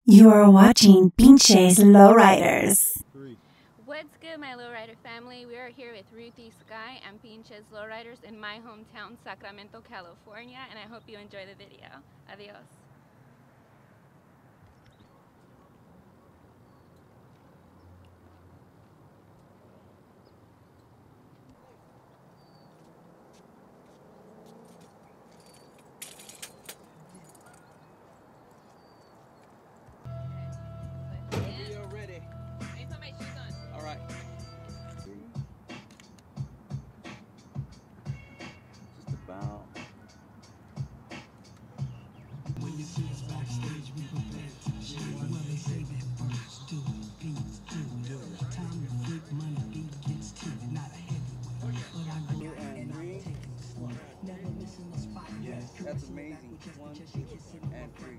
You are watching Pinches Lowriders. What's good, my Lowrider family? We are here with Ruthie Skye and Pinches Lowriders in my hometown, Sacramento, California, and I hope you enjoy the video. Adios. That's amazing. 1, 2, and 3.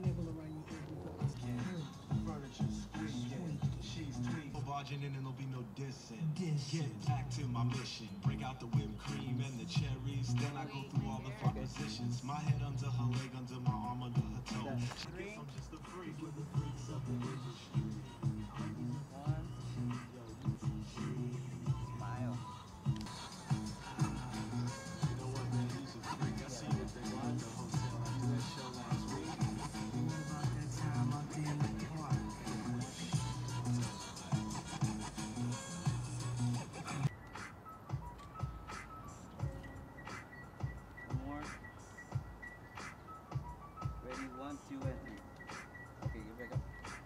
Barging in and there'll be no dissing. Get back to my mission. Break out the whipped cream and the cherries. Then I go through all the fun positions. My head under her leg, under my arm, under her toe. I'm just a freak with the freaks of the industry. 1, 2, smile. You know what, man? He's a freak. I seen that thing at the hotel. I did that show last week. About that time out there in the park. More. Ready? 1, 2, and 3. Okay, get back up.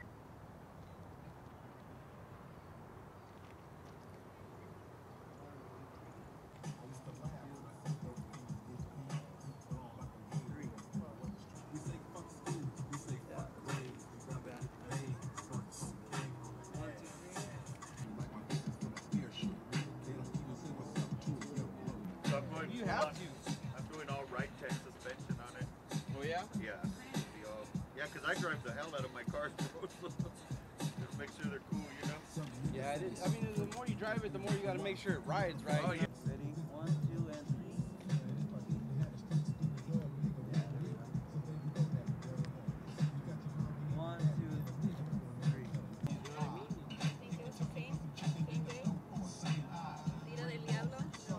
You have to. I'm doing all right tech suspension on it. Oh yeah? Yeah. Yeah, because I drive the hell out of my cars. Just make sure they're cool, you know? Yeah, it is. I mean, the more you drive it, the more you got to make sure it rides, right? Oh, yeah. Ready? 1, 2, and 3. 1, 2, 3. I think it was the same day. Tira del Diablo.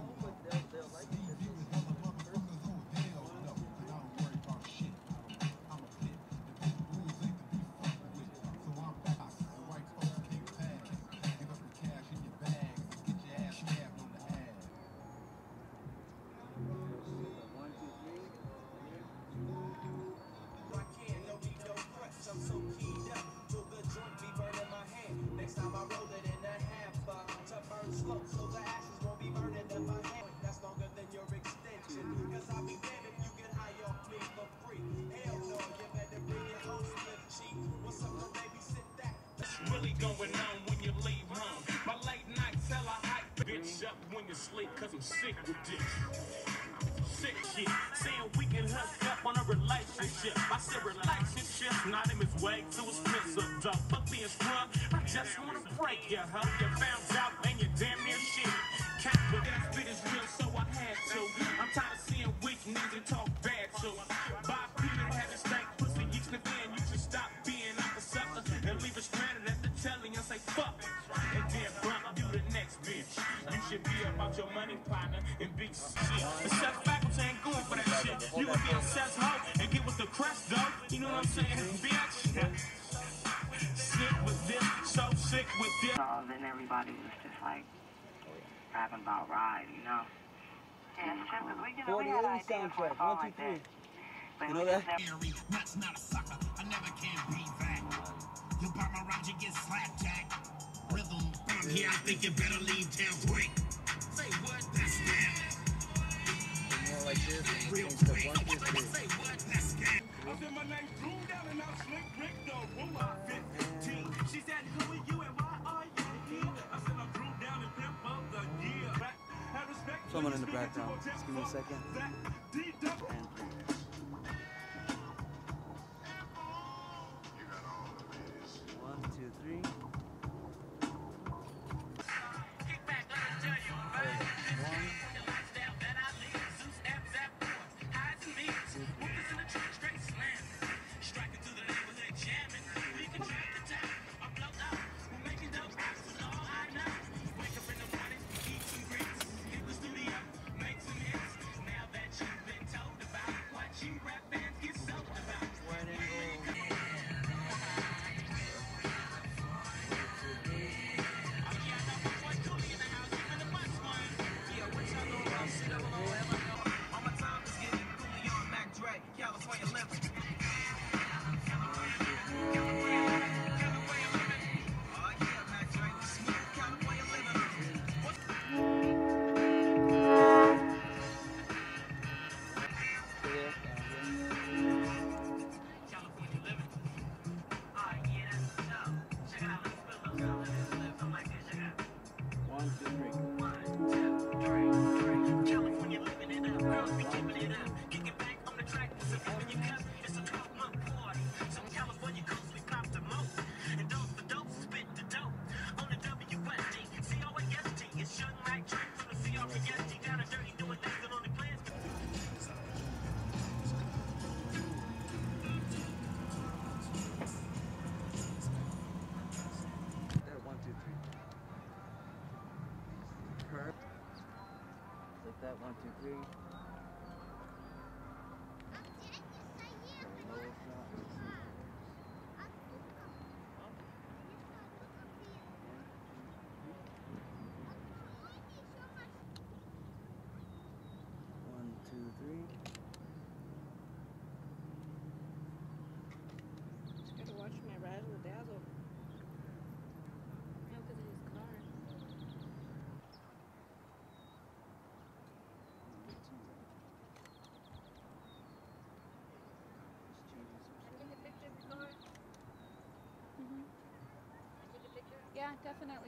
Really going on when you leave home. My late night tell I hype bitch up when you sleep, cause I'm sick with this. Sick shit. Saying we can hook up on a relationship. I said relationship, not in his way to his piss or duck. Fuck being scrub, I just wanna break you, huh? You found out and you damn near shit. Cat, but that spit is real, so I had to. I'm tired of seeing weak niggas talk bad, so Bob Peter had a stank pussy each and then you should stop being out the sucker and leave it stranded at the telling and say fuck it. And then bump you the next bitch. You should be about your money, partner, and big shit. The set faculty ain't going for that shit. You can be a cess hoe and get with the crest though. You know what I'm saying, bitch? Sick with this, so sick with this. And everybody was just like rapping about ride, you know. Yeah, it's true, 'cause we had ideas for a song like that. But You know that? That's not a sucker. I never can be that. You pop around, you get slapjack. Rhythm from here, I think you better leave town quick. Say what? That's that. More like this. Real quick. Say what? That's that. I said my name Drew down and I'm Slick Rick though. Rule out 15. She said, who are you and why are you here? I said I'm Drew down and pimp of the year. Have respect. Someone in the background. Just give me a second. And 3. 3. Low shot. 1, 2, 3. Just gotta watch my razzle dazzle. No, because of his car. Yeah, definitely.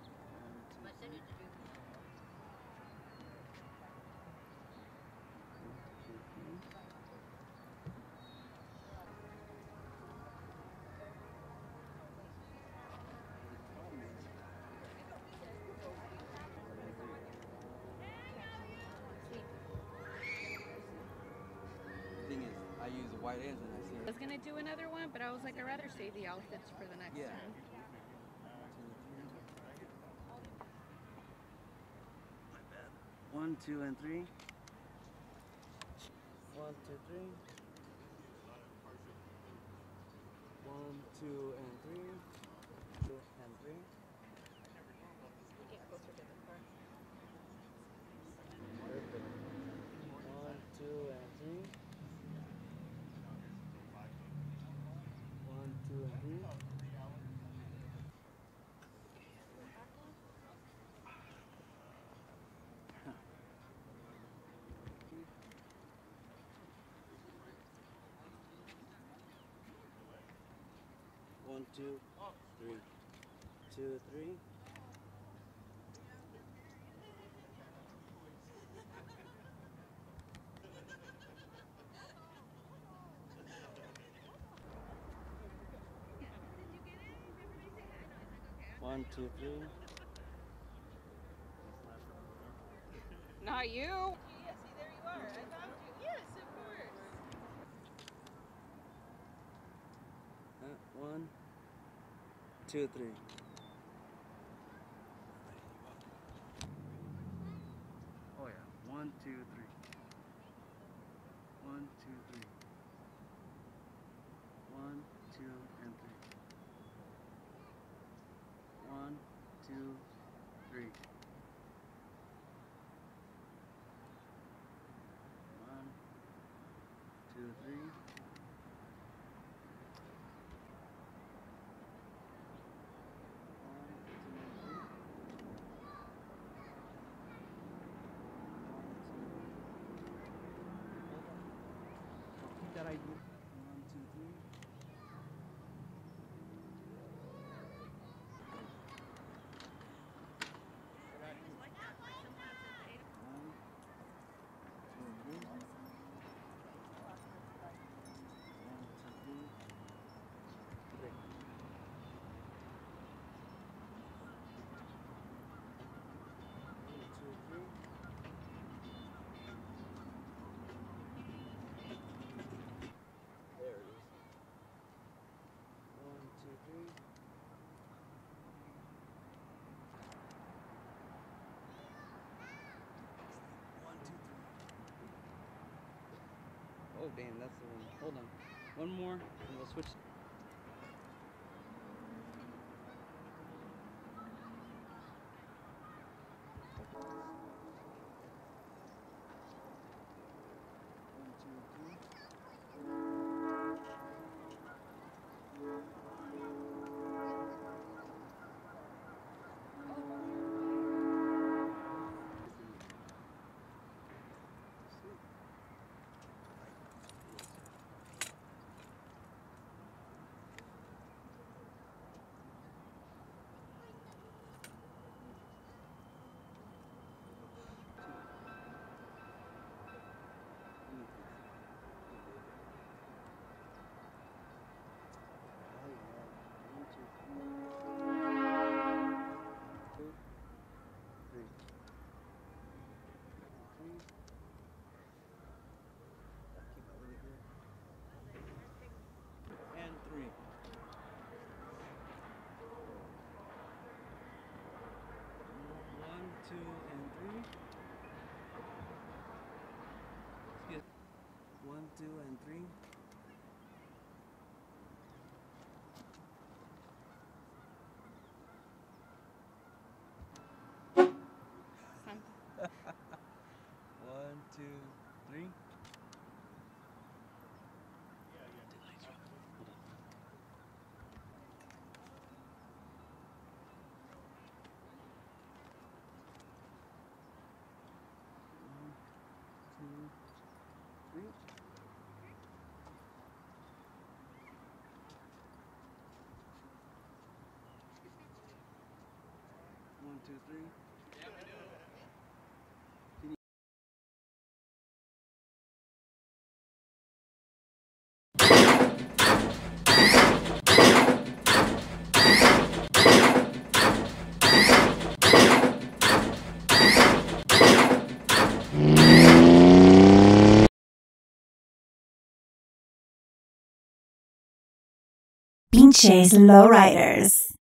The thing is, I use a wide ends and I see I was gonna do another one, but I was like, I'd rather save the outfits for the next Yeah. time. 1, 2, and 3. 1, 2, 3. 1, 2, and 3. 2 and 3. Get closer to the car. Perfect. 1, 2, and 3. 1, 2, and 3. One, two, three. 2, 3. One, two, 3. Not you. Yeah, see, there you are. I found you. Yes, of course. 1, 2, 3. Oh yeah. 1, 2, 3. 1, 2, 3. 1, 2, and 3. 1, 2, 3. 1, 2, 3. 1, 2, 3. That I do. 1, 2, 3. There it is. 1, 2, 3. Oh damn, that's the one. Hold on. One more and we'll switch. One, two, three. 2, and 3. One, two, three. One, two, three. Pinches Lowriders.